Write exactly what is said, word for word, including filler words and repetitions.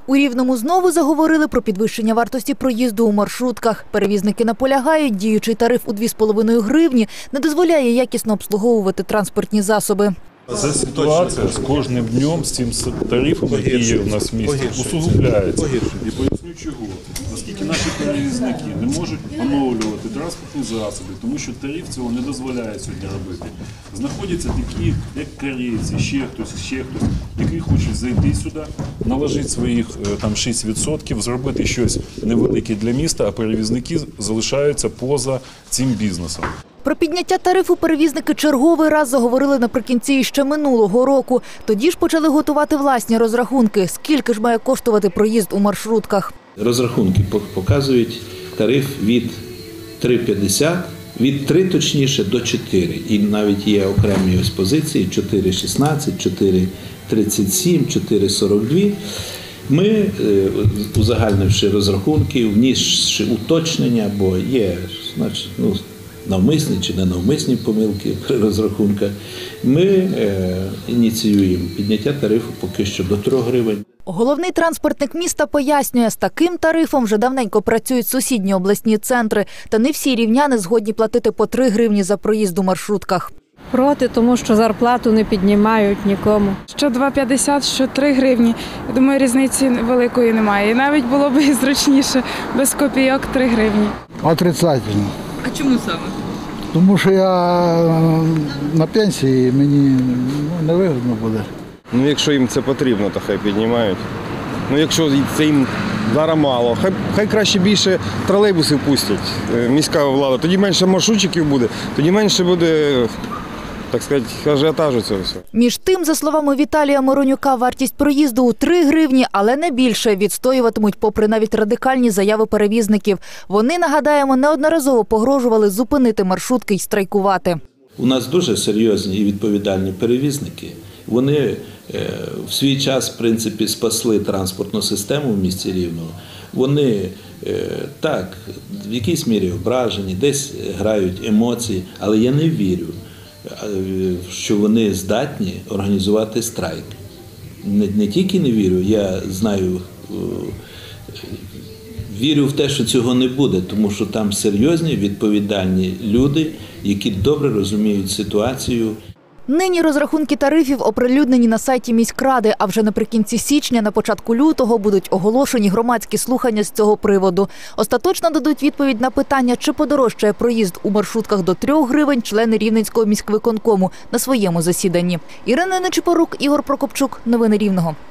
У Рівному знову заговорили про підвищення вартості проїзду у маршрутках. Перевізники наполягають, діючий тариф у дві з половиною гривні не дозволяє якісно обслуговувати транспортні засоби. Ця ситуація з кожним днем з цим тарифом, який є в нас в місті, усугубляється. І поясню чого. Оскільки наші перевізники не можуть оновлювати транспортні засоби, тому що тариф цього не дозволяє сьогодні робити. Знаходяться такі, як корейці, ще хтось, ще хтось, які хочуть зайти сюди, наложити своїх там шість відсотків, зробити щось невелике для міста, а перевізники залишаються поза цим бізнесом. Про підняття тарифу перевізники черговий раз заговорили наприкінці ще минулого року. Тоді ж почали готувати власні розрахунки. Скільки ж має коштувати проїзд у маршрутках? Розрахунки показують тариф від три п'ятдесят, від три точніше до чотири. І навіть є окремі ось позиції чотири шістнадцять, чотири тридцять сім, чотири сорок два. Ми, узагальнивши розрахунки, внісши уточнення, бо є, значить, ну, навмисні чи ненавмисні помилки при розрахунках, ми е, ініціюємо підняття тарифу поки що до трьох гривень. Головний транспортник міста пояснює, з таким тарифом вже давненько працюють сусідні обласні центри, та не всі рівняни згодні платити по три гривні за проїзд у маршрутках. Проти, тому що зарплату не піднімають нікому. Що два п'ятдесят, що три гривні. Я думаю, різниці великої немає. І навіть було б і зручніше, без копійок три гривні. Отрицательно. А чому саме? Тому що я на пенсії, мені ну, невигідно буде. Ну, якщо їм це потрібно, то хай піднімають. Ну, якщо це їм зараз мало, хай, хай краще більше тролейбусів пустять, міська влада. Тоді менше маршрутчиків буде, тоді менше буде, так сказати, ажіотажу цього всього. Між тим, за словами Віталія Моронюка, вартість проїзду у три гривні, але не більше, відстоюватимуть попри навіть радикальні заяви перевізників. Вони, нагадаємо, неодноразово погрожували зупинити маршрутки й страйкувати. У нас дуже серйозні і відповідальні перевізники. Вони в свій час, в принципі, спасли транспортну систему в місті Рівного. Вони, так, в якійсь мірі ображені, десь грають емоції, але я не вірю, що вони здатні організувати страйк. Не, не тільки не вірю, я знаю, вірю в те, що цього не буде, тому що там серйозні, відповідальні люди, які добре розуміють ситуацію. Нині розрахунки тарифів оприлюднені на сайті міськради, а вже наприкінці січня, на початку лютого будуть оголошені громадські слухання з цього приводу. Остаточно дадуть відповідь на питання, чи подорожчає проїзд у маршрутках до трьох гривень, члени Рівненського міськвиконкому на своєму засіданні. Ірина Нечипорук, Ігор Прокопчук. Новини Рівного.